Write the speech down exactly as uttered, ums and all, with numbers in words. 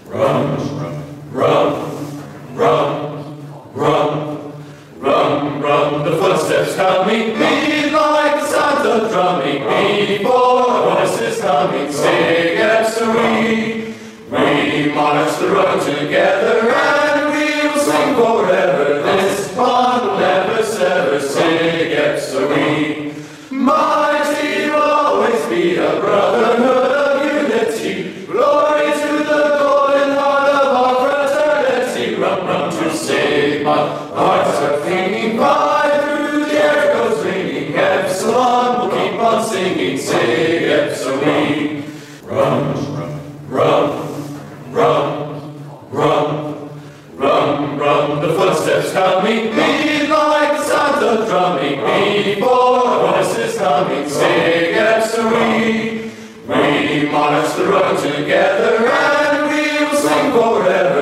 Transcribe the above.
Rum, rum, rum, rum, rum, rum, the footsteps coming, beat like the sound of drumming, before voices coming, say yes, we, we march the road together, and we will sing forever, this bond will never sever, say yes, we, mighty will always be a brotherhood of unity, glory to the golden heart of our fraternity, rum, rum to save my hearts are clinging, Phi through the air goes ringing, Epsilon will keep on singing, say Epsilon. Rum, rum, rum, rum, rum, rum, the footsteps coming, beat like the sound of drumming, before voices coming, say Epsilon. We march the road together, and we will sing forever.